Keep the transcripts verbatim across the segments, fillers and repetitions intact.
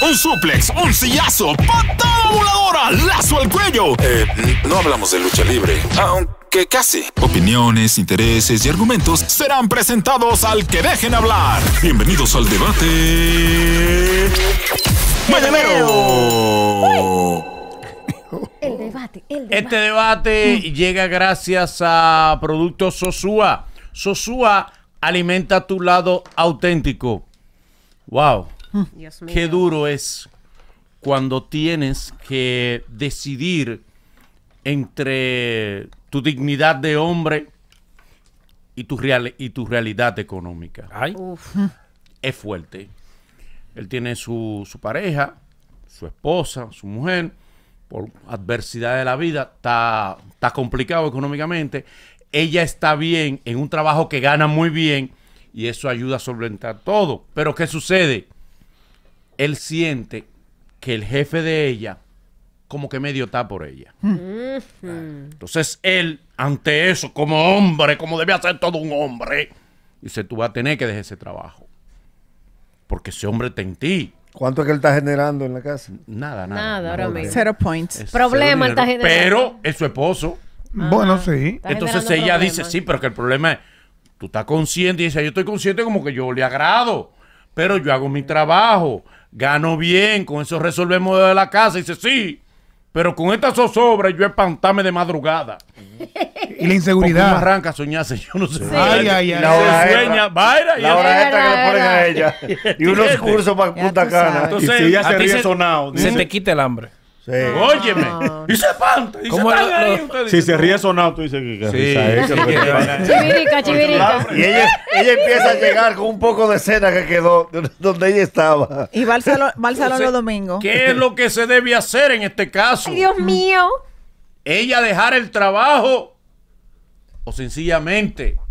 un suplex, un sillazo, patada voladora, lazo al cuello. Eh, no hablamos de lucha libre, aunque casi. Opiniones, intereses y argumentos serán presentados al que dejen hablar. Bienvenidos al debate mañanero. El debate, el debate. Este debate llega gracias a Productos Sosúa. Sosúa alimenta tu lado auténtico. Wow. Dios mío. Qué duro es cuando tienes que decidir entre tu dignidad de hombre y tu, real, y tu realidad económica. Ay. Uf. Es fuerte. Él tiene su, su pareja, su esposa, su mujer. Por adversidad de la vida, está, está complicado económicamente. Ella está bien en un trabajo que gana muy bien y eso ayuda a solventar todo. Pero ¿qué sucede? Él siente que el jefe de ella como que medio está por ella. Mm-hmm. Entonces él, ante eso, como hombre, como debe hacer todo un hombre, dice, tú vas a tener que dejar ese trabajo. Porque ese hombre está en ti. ¿Cuánto es que él está generando en la casa? Nada, nada. Nada, ahora mismo. Zero points. Es Problema cero está dinero, generando. Pero es su esposo. Bueno, sí. Está Entonces generando ella problemas. dice, sí, pero que el problema es, tú estás consciente y dice, yo estoy consciente como que yo le agrado, pero yo hago mi trabajo, gano bien, con eso resolvemos de la casa. Y dice, sí, pero con esta zozobra yo espantarme de madrugada. Y la Porque uno inseguridad. arranca a soñarse, yo no sé. Ay, ay, ay. La hora Se extra. sueña, vaina, y La él- hora Es extra que le verdad, ponen es a ella. Y unos ¿Entiendes? cursos para Ya Punta tú Cana. sabes. Entonces, Y si ella a se ti ríe se- sonado. se dice- te quita el hambre. Sí. Óyeme, y se espanta, y se ¿Cómo están lo- ahí, lo- ustedes Si dicen, se ríe sonado, tú dices que, que Sí, risa es, que sí, lo que que- te pasa. Chivirica, chivirica. Y ella, ella empieza a llegar con un poco de cena que quedó de donde ella estaba. Y va al salón, va al salón Entonces, los domingos. ¿qué es lo que se debe hacer en este caso? Ay, Dios mío. Ella dejar el trabajo o sencillamente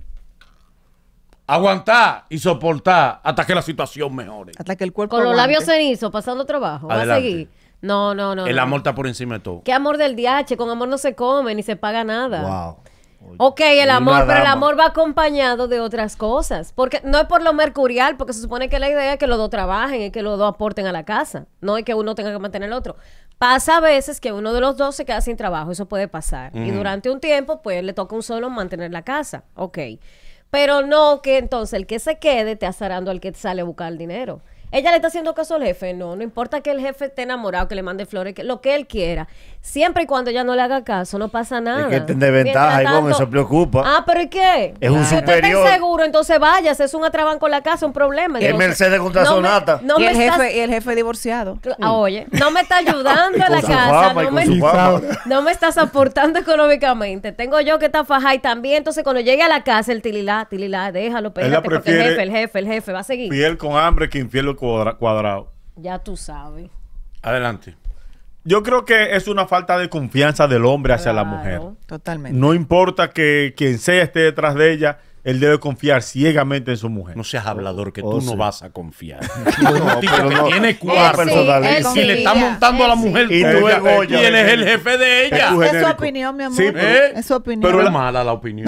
aguantar y soportar hasta que la situación mejore. Hasta que el cuerpo Con los aguante. labios cenizos, pasando trabajo. Va a Adelante. seguir. No, no, no. El no. amor está por encima de todo. ¿Qué amor del D H? Con amor no se come ni se paga nada. Wow. Ok, el Una amor, pero el dama. amor va acompañado de otras cosas. Porque no es por lo mercurial, porque se supone que la idea es que los dos trabajen y que los dos aporten a la casa. No es que uno tenga que mantener al otro. Pasa a veces que uno de los dos se queda sin trabajo, eso puede pasar. Y durante un tiempo, pues le toca a un solo mantener la casa. Ok. Pero no que entonces el que se quede te azarando al que sale a buscar el dinero. ¿Ella le está haciendo caso al jefe? No, no importa que el jefe esté enamorado, que le mande flores, que, lo que él quiera. Siempre y cuando ella no le haga caso, no pasa nada. Es que está en desventaja, Mientras Ivonne, tanto- eso preocupa. Ah, ¿pero y qué? Es un Si usted superior. está inseguro, entonces váyase, es un atrabanco en la casa, un problema. Es Entonces, Mercedes contra no me- Sonata. No y, me el estás- jefe, y el jefe divorciado. Cla- ah, Oye, no me está ayudando Y a con la su casa, fama, y no con me, su fama. no me estás aportando económicamente. Tengo yo que estar fajada y también, entonces cuando llegue a la casa, el tililá, tililá, déjalo, Ella espérate, porque el prefiere- jefe, el jefe, el jefe, va a seguir. Fiel con hambre que infiel cuadra- cuadrado. Ya tú sabes. Adelante. Yo creo que es una falta de confianza del hombre hacia la Claro. mujer. Totalmente. No importa que quien sea esté detrás de ella, él debe confiar ciegamente en su mujer. No seas hablador, que Oh, tú sí. no vas a confiar. No, Un tipo pero que no- tiene Él cuarto sí, personalidad. él y le sí, está montando a la él sí. mujer Y todo. tú el Goya. Y él es el jefe de ella. Es tu Es su genérico. opinión, mi amor. Sí, ¿Eh? Es su opinión. Pero Pero es la- mala la opinión.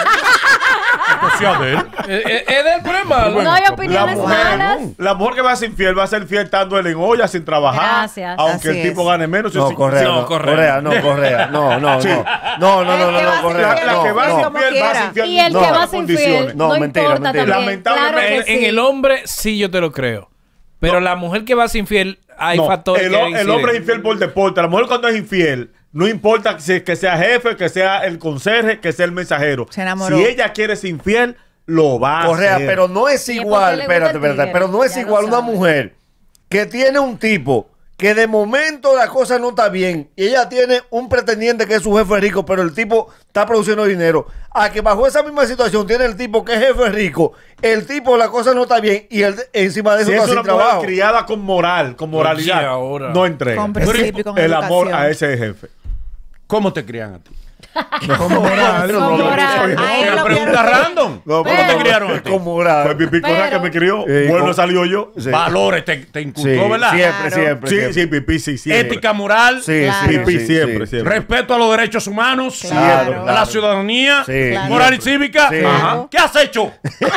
O sea, de él. Es del problema. No hay La opiniones mujer, malas. la mujer que va a ser infiel va a ser fiel estando él en olla sin trabajar. Gracias. Aunque Así el tipo es. gane menos. No, si- Correa, si- no, Correa, no, Correa, no, no, Sí. no, no, no, no, no, El que va no, a Correa, ser La, la no, que va a no. ser como infiel va a ser quiera. infiel Y el en que todas va las sin condiciones. fiel, No, no, mentira, importa mentira. también. Lamentablemente, Claro que En sí. el hombre sí yo te lo creo. Pero la mujer que va a ser infiel, hay No, factores el, que ho- el inciden. hombre es infiel por deporte. La mujer cuando es infiel, no importa que sea, que sea jefe, que sea el conserje, que sea el mensajero. Se enamoró. Si ella quiere ser infiel, lo va a Correa, hacer. pero no es Sí, porque igual, le gusta espérate, el espérate, tigre, pero no es ya lo igual una sabes. mujer que tiene un tipo que de momento la cosa no está bien y ella tiene un pretendiente que es su jefe rico, pero el tipo está produciendo dinero, a que bajo esa misma situación tiene el tipo que es jefe rico, el tipo la cosa no está bien y él encima de eso Si está es una sin mujer trabajo. criada con moral, con moralidad, Oye, ahora. no entrega. Con principio y con el amor educación. a ese jefe. ¿Cómo te crían a ti? Con moral. No, Con no, moral. no, A él Una lo pregunta vieron- random. no, ¿Cómo te criaron a ti? Con moral. Fue Pipi Correa Pero- que me crió. Eh, Bueno con- salió yo. Sí. Valores te, te Sí, inculcó, ¿verdad? siempre, Claro. siempre. Sí, siempre. sí, Pipi, sí, siempre. Ética moral. Sí, Claro. sí, Pipi sí, siempre, sí. siempre. Respeto a los derechos humanos. Claro. A la ciudadanía. Sí. Claro. Moral y cívica. Sí. Ajá. ¿Qué has hecho?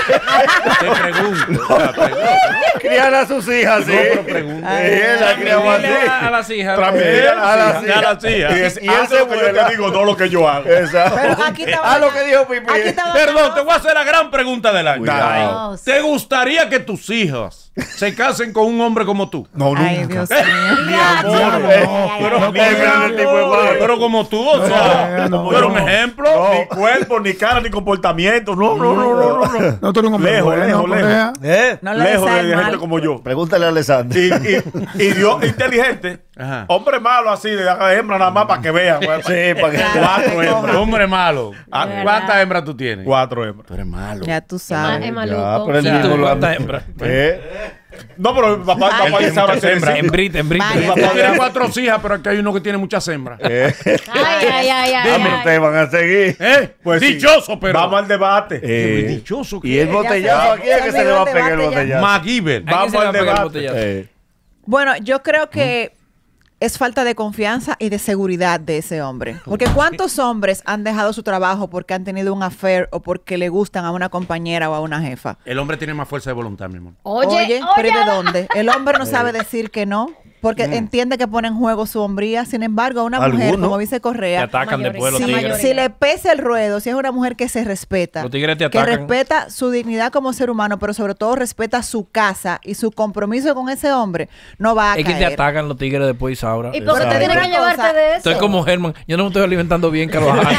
Te pregunto. o sea, pregunto. Criar a sus hijas, sí. No, pero pregunto. Sí, él la criaba Dile a, a así. las hijas. También. Eh, a las sí, hijas. a las hijas. Y, es, Y él hace se lo que yo vuela. te digo, no lo que yo hago. Exacto. Pero aquí estaba- Ah, lo que dijo Pipi. Aquí estaba- Perdón, te voy a hacer la gran pregunta del año. Cuidado. ¿Te gustaría que tus hijas se casen con un hombre como tú? No, Ay, nunca. Dios mío. Mi amor. No, Pero, no, qué grande tipo de padre. pero como tú, o sea, no, tú eres un no. ejemplo. Ni cuerpo, ni cara, ni comportamiento. No, no, no, no, no. no. No, tú eres un hombre Lejos, bueno, lejos, Correa. lejos. ¿Eh? No le Lejos de, desees de mal. gente como yo. Pregúntale a Alessandro. Y, y, y Dios inteligente. Ajá. Hombre malo así, de hembra nada más para que vean. güey. Sí, para que... Cuatro hembras. Hombre malo. Ah, ¿Cuántas hembras tú tienes? Cuatro hembras. Tú eres malo. Ya tú Ah, sabes. es Ya, maluco. pero el Sí, mismo tú, lo ¿cuántas hembras? ¿Eh? No, pero mi papá, mi papá dice ahora muchas tiene hembras. cinco. Hembrita, hembrita. Vaya. Mi Tú papá tienes dirá- cuatro hijas, pero aquí hay uno que tiene muchas hembras. ¿Eh? Ay, ay, ay, ay. Dime, ay. ustedes van a seguir. ¿Eh? Pues sí. Dichoso, pero. Vamos al debate. Eh, dichoso que y el es. botellazo aquí es que se le va a pegar el debate ya. botellazo. MacGyver. ¿A quién Vamos se le va al a pegar el debate. botellazo? Eh, Bueno, yo creo que es falta de confianza y de seguridad de ese hombre. Porque ¿cuántos hombres han dejado su trabajo porque han tenido un affair o porque le gustan a una compañera o a una jefa? El hombre tiene más fuerza de voluntad, mi amor. Oye, pero ¿y de oye. dónde? El hombre no sabe decir que no, porque entiende que pone en juego su hombría. Sin embargo, a una mujer, Alguno. como dice Te Correa, atacan mayoría. después los Sí, si, tigres. mayoría. si le pesa el ruedo, si es una mujer que se respeta, Los tigres te que atacan. respeta su dignidad como ser humano, pero sobre todo respeta su casa y su compromiso con ese hombre, no va a Es que caer. te atacan los tigres después, Isaura. ¿Y por qué Exacto. te tienen que Una cosa, llevarte de eso? Estoy como Germán. Yo no me estoy alimentando bien, Carvajal.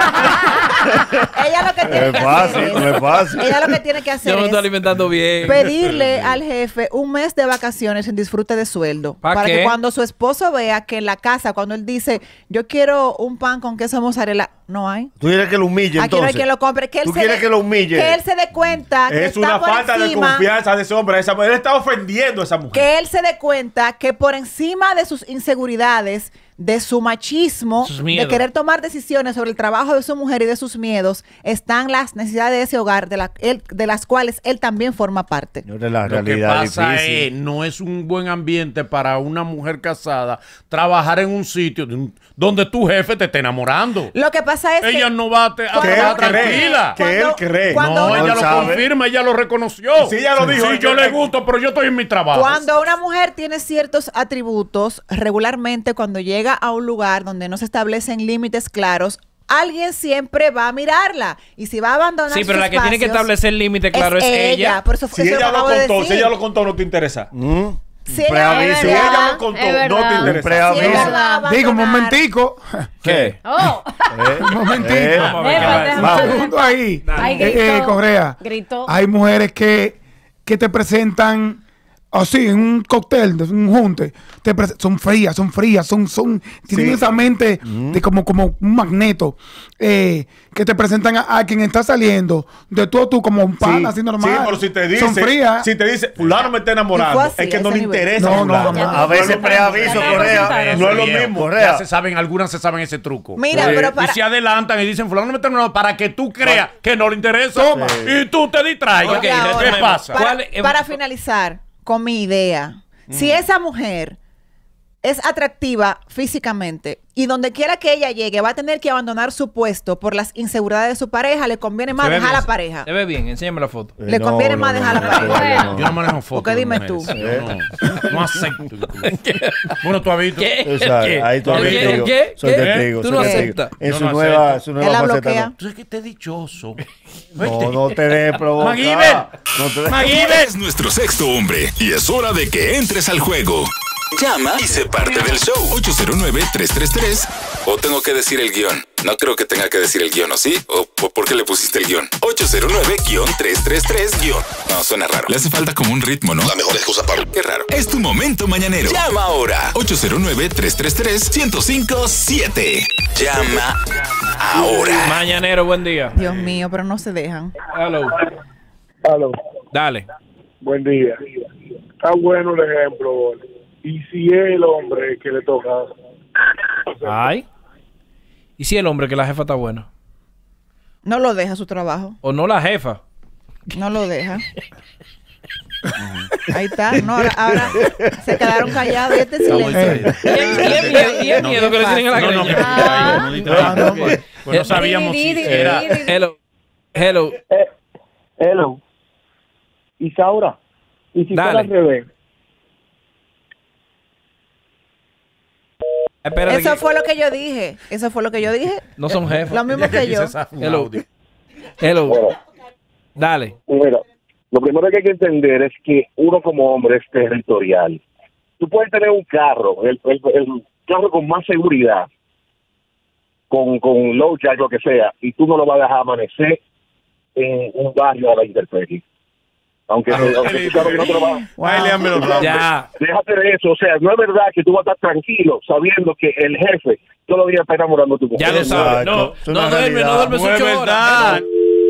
Ella lo que No tiene es que fácil, hacer no es fácil. ella lo que tiene que Yo hacer no me estoy es alimentando bien. pedirle al jefe un mes de vacaciones en disfrute de sueldo. ¿Pa Para qué? que cuando su esposo vea que en la casa, cuando él dice, yo quiero un pan con queso mozzarella, no hay. Tú quieres que lo humille Aquí no hay entonces. quien lo compre. Que él Tú se quieres dé- que lo humille. Que él se dé cuenta que Es está una por falta de encima, confianza de ese hombre. Esa mujer. Él está ofendiendo a esa mujer. que él se dé cuenta que por encima de sus inseguridades, de su machismo, Sus de miedos. querer tomar decisiones sobre el trabajo de su mujer y de sus miedos, están las necesidades de ese hogar, de, la, él- de las cuales él también forma parte. Señores, la Lo que realidad pasa difícil. es, no es un buen ambiente para una mujer casada trabajar en un sitio de un- donde tu jefe te esté enamorando. Lo que pasa es que Ella no va a, te, a Cuando- estar Que él cree. tranquila. Que él cree. cuando No, una- ella Él lo sabe. confirma, ella lo reconoció. Sí, ella lo dijo. Sí, yo le gusto, pero yo estoy en mi trabajo. Cuando una mujer tiene ciertos atributos, regularmente cuando llega a un lugar donde no se establecen límites claros, alguien siempre va a mirarla. Y si va a abandonar Sí, pero sus la que tiene que espacios, establecer el límite, claro, es ella. Por eso, Si eso ella lo acabo de contó, si decir. ella lo contó, no te interesa. Mm. Si Un ella, preaviso. Si verdad, ella lo contó, es no te verdad. interesa. preaviso. si ella va a Digo, un abandonar- momentico. ¿Qué? Oh, Eh, Un momentico. eh, Vamos a ver qué Déjame, va a decir. Un déjame. segundo ahí. Ay, Eh, eh, gritó. Correa. Gritó. Hay mujeres que, que te presentan así en un cóctel, de un junte. Te prese- son frías, son frías, son, son, tienen Sí. esa mente de como, como un magneto. Eh, que te presentan a, a quien está saliendo de tú a tú como un pan, Sí, así normal. sí, pero si te dice, son frías. si te dice, fulano me está Y enamorando, fue así, es que a no ese le nivel. interesa. No, no, fulano. no. A veces Ya preaviso, no Correa. presentaron. No es lo Viejo. mismo. Correa. Ya se saben, algunas se saben ese truco. Mira, Sí. pero Y para- se adelantan y dicen, fulano no me está enamorando, para que tú creas que no le interesa. Toma. Y tú te distraigas. Ok, Oye, ahora, ¿Qué pasa? Para, ¿Cuál es- para finalizar con mi idea, si esa mujer es atractiva físicamente y donde quiera que ella llegue va a tener que abandonar su puesto por las inseguridades de su pareja, le conviene más Se ve dejar a bien, la pareja. Se ve bien, enséñame la foto. Le conviene más dejar la pareja. Yo no manejo fotos. Porque dime de tú. mujeres. Yo No, no acepto. Bueno, tú has visto. ¿Qué? Exacto, ¿Qué? ahí tú ¿El eres qué? testigo. ¿El qué? Soy ¿Qué? testigo. Tú soy no testigo. aceptas. En Yo su no nueva, acepto. su nueva Él la faceta, bloquea. no. Entonces, ¿qué te dichoso? No, no te dejes provocar. MacGyver. No te dejes. MacGyver. Es nuestro sexto hombre y es hora de que entres al juego. Llama y sé parte del show. ocho cero nueve, tres tres tres. O tengo que decir el guión. No creo que tenga que decir el guión, ¿o sí? ¿O po- por qué le pusiste el guión? ocho cero nueve, tres tres tres, guión. No, suena raro. Le hace falta como un ritmo, ¿no? La mejor excusa para... Qué raro. Es tu momento mañanero. Llama ahora. ocho cero nueve, tres tres tres, uno cero cinco siete. Llama ahora. Mañanero, buen día. Dios mío, pero no se dejan. Hello. Aló, Dale. buen día. Está bueno el ejemplo. Y si es el hombre que le toca, Ay. ¿Y si el hombre que la jefa está buena? No lo deja su trabajo. ¿O no la jefa? No lo deja. Ahí está. No, ahora, ahora se quedaron callados. Y este silencio. Y es miedo, y es miedo que le tienen a la No, no, que greña. no distraiga. Pues no sabíamos si era... Hello. Hello. Eh, hello. Isaura. ¿Y si Dale. fuera al revés? Espérate Eso que- fue lo que yo dije. Eso fue lo que yo dije. No son jefas. Lo mismo que yo. Hello. Hello. Bueno, Dale. mira, lo primero que hay que entender es que uno como hombre es territorial. Tú puedes tener un carro, el, el, el carro con más seguridad, con, con low jack, lo que sea, y tú no lo vas a dejar amanecer en un barrio a la intemperie. Aunque, aunque tú sabes que no te lo vas Ay, léame los nombres. Ya. Déjate de eso, o sea, no es verdad que tú vas a estar tranquilo sabiendo que el jefe todos los días está enamorando a tu mujer. Ya lo sabes. No, Exacto. Es una no duerme, no realidad. duerme No es sus ocho verdad. horas.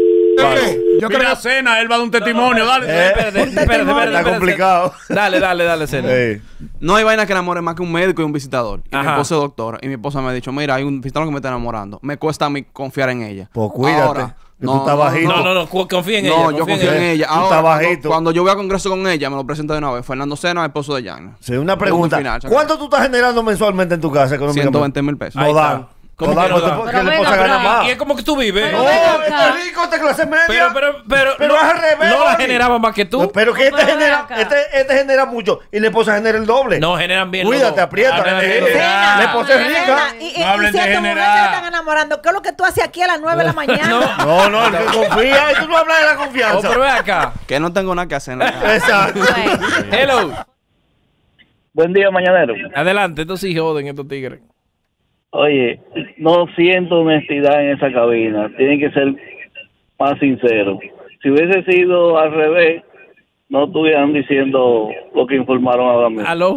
Yo creo Mira, que cena, él va a dar un testimonio, dale. Eh, Espérate, espérate, espérate, Está espérate. complicado. Dale, dale, dale, Cena. Sí. No hay vaina que enamore más que un médico y un visitador. Y mi Ajá. esposa es doctora. Y mi esposa me ha dicho, mira, hay un visitador que me está enamorando. Me cuesta a mí confiar en ella. Pues cuídate. Ahora, que tú estás bajito. No, no, no, cu- confía en No, ella. yo confío en ella. Tú Ahora, estás cuando, bajito. cuando yo voy a congreso con ella, me lo presenta de una vez. Fernando Sena, esposo de Jan. Sí, una pregunta. Punto final, se ¿Cuánto tú estás generando mensualmente en tu casa económicamente? ciento veinte mil pesos. No Ahí dan. está. ¿Cómo No dan, que no no te dan? puedo- Pero que la venga, esposa gana pero- más. Y es como que tú vives. Pero No, ven este acá. rico, este clase media. Pero, pero, pero, Pero no, es al revés, no la Bobby. generaba más que tú. No, pero que este Pero ven genera, acá. este, este genera mucho y la esposa genera el doble. No, generan bien. los Cuídate, dos. aprieta. Generan eh, bien los eh, dos. Cena. La esposa es Nena, rica. y, y- No y hablen si de a tu mujer generar. se le están enamorando, ¿qué es lo que tú haces aquí a las nueve de la mañana? No, no, el que confía y tú no hablas de la Oh, confianza. pero ve acá. Que no tengo nada que hacer en la casa. Exacto. Hello. Buen día, mañanero. Adelante, estos sí joden, estos tigres. Oye, no siento honestidad en esa cabina. Tienen que ser más sinceros. Si hubiese sido al revés, no estuvieran diciendo lo que informaron ahora mismo. Aló.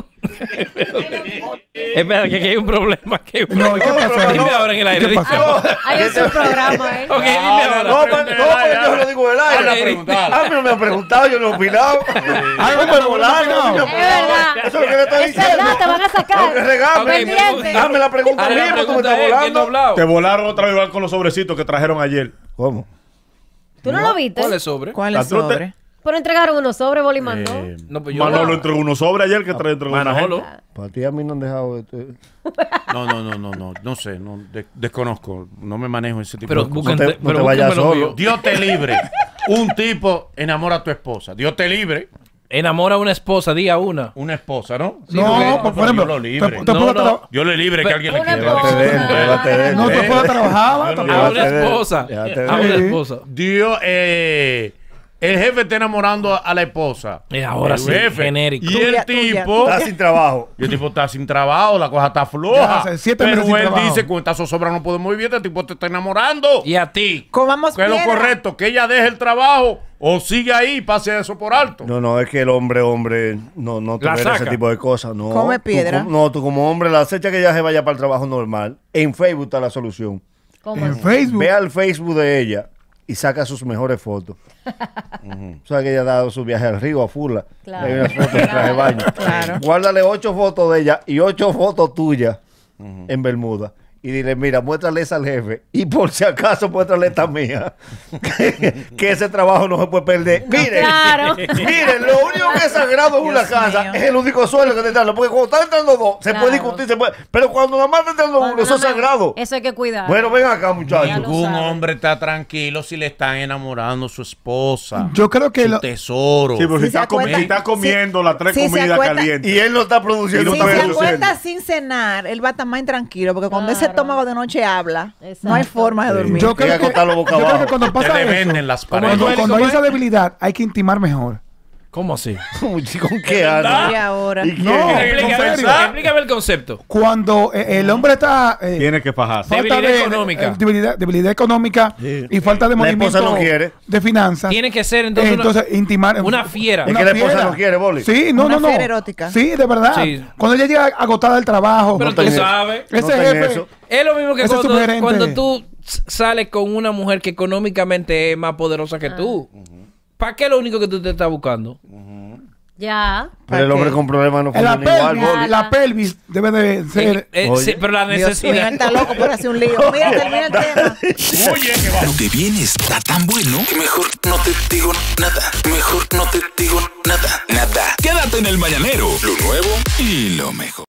Espera, que aquí hay un problema. Que No, ¿qué pasó? Dime ahora en el aire. ¿Qué dime pasó? ahora. Hay un programa, ¿eh? Ok, dime ahora. No, pero, no, pero yo se lo digo del Hazle la aire. pregunta. Ah, pero me han preguntado, yo no he opinado. Ah, no me volaron, no me Es verdad. Eso es lo que le estoy Es diciendo. verdad, te van a sacar. No, que regame. Ok, Pendiente. Dame la pregunta Ahora a mí, la porque tú me pregunta estás es, ¿quién no ha volando. hablado? Te volaron otra vez igual con los sobrecitos que trajeron ayer. ¿Cómo? ¿Tú no lo viste? ¿Cuál es sobre? ¿Cuál La es truta- sobre? Pero entregaron unos sobres, Boli mandó. Eh, No, pues yo Manolo no. entregó unos sobres ayer que trae entregó una Manolo. gente. Para ti a mí no han dejado. Este... No, no, no, no, no, no sé, no, de- desconozco, no me manejo ese tipo Pero de cosas. busquen, No te- no pero te vayas búsquenmelo solo. mío. Dios te libre. Un tipo enamora a tu esposa. Dios te libre. Enamora a una esposa, día una. Una esposa, ¿no? Sí, No, porque- por, por ejemplo, Dios lo libre. te, te No, puedo no. tra- Dios le libre que alguien le Una quiera. esposa. Llévate de él, llévate de él. no te puedo trabajar. Yo no- A una Llévate de él. esposa. Llévate de A una él. esposa. Dios, eh, el jefe está enamorando a, a la esposa. Y ahora El sí, genérico. Y el Tuya, tuya, tipo, Está sin trabajo. y el tipo está sin trabajo, la cosa está Ya floja. hace siete Pero meses sin él trabajo. dice, con esta zozobra no podemos vivir, este tipo te está enamorando. Y a ti. Comamos ¿Qué es lo piedra. correcto? Que ella deje el trabajo o sigue ahí y pase eso por alto. No, no, es que el hombre, hombre, no, no La tolera ese saca. tipo de cosas. No. Come Tú piedra. com- no, tú como hombre, la acecha que ella se vaya para el trabajo normal. En Facebook está la solución. ¿Cómo En así? Facebook. Ve al Facebook de ella y saca sus mejores fotos. O sea que ella ha dado su viaje al río, a Fula. Claro. Hay unas fotos en traje de baño. Claro. Guárdale ocho fotos de ella y ocho fotos tuyas en Bermuda. Y dile, mira, muéstrale esa al jefe. Y por si acaso, muéstrale esta mía. que, que ese trabajo no se puede perder. Miren, claro. miren, lo único que es sagrado en una Dios casa mío. es el único suelo que te dan. Porque cuando están entrando dos, se Claro. puede discutir, se puede. Pero cuando nada más está entrando uno, eso es Cuando no me- sagrado. Eso hay que cuidar. Bueno, ven acá, Ya muchachos. lo Ningún sabe. hombre está tranquilo si le están enamorando su esposa. Yo creo que su lo- tesoro. Sí, pero Si si, se está, comi- acuerda- si está comiendo si- las tres si se comidas acuerda- calientes. Y él no está produciendo. Y Si no todo está se eso. produciendo. acuesta sin cenar, él va a estar más tranquilo, porque cuando ese Claro. estómago de noche habla, Exacto. no hay forma de dormir. yo Hay que creo que, acostarlo boca yo creo abajo. que cuando Te pasa eso, revenden las ¿Cómo paredes. cuando, duele? cuando ¿Cómo hay esa es? debilidad, hay que intimar mejor. ¿Cómo así? Uy, ¿con qué Ana? Y ahora. ¿Y No, quién? Explícame, ¿en serio? explícame el concepto. Cuando eh, el hombre está eh, Tiene que fajarse. falta Debilidad de- económica. eh, debilidad, debilidad económica Sí. y falta de La movimiento esposa no quiere. de finanzas. Tiene que ser entonces, Eh, una- entonces intimar una fiera. Es una que la esposa fiera. no quiere, Boli. Sí, no, Una no, no. fiera erótica. Sí, de verdad. Sí. Cuando ella llega agotada del trabajo, Pero No tú tenés- sabes. ese no tenés jefe, eso. Es lo mismo que Ese cuando, sugerente. cuando tú s- sales con una mujer que económicamente es más poderosa que tú. ¿Para qué es lo único que tú te estás buscando? Ya. Pero el hombre con problemas no En la funciona igual, pelvis, Boli. la pelvis debe de ser. Eh, eh, Oye. sí, pero la Dios mío, necesidad. él está loco por hacer un lío. Mira, termina el tema. Lo que viene está tan bueno que mejor no te digo nada. Mejor no te digo nada. Nada. Quédate en el mañanero. Lo nuevo y lo mejor.